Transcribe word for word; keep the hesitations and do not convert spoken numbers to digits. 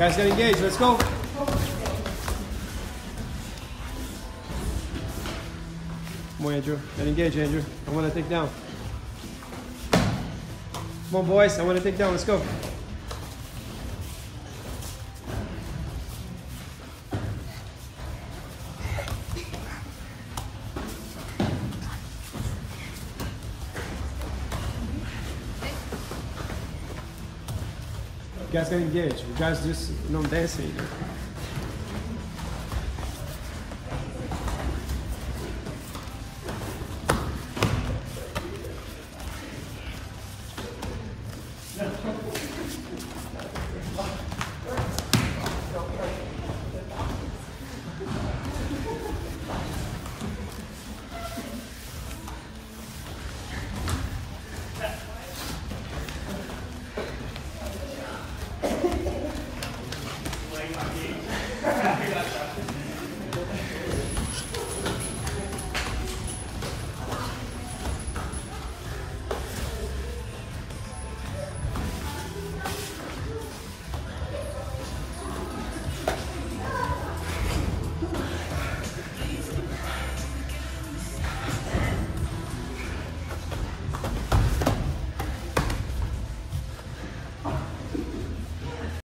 Guys, get engaged. Let's go. Come on, Andrew. Get engaged, Andrew. I want to take down. Come on, boys. I want to take down. Let's go. You guys get engaged. You guys just, you know, dancing.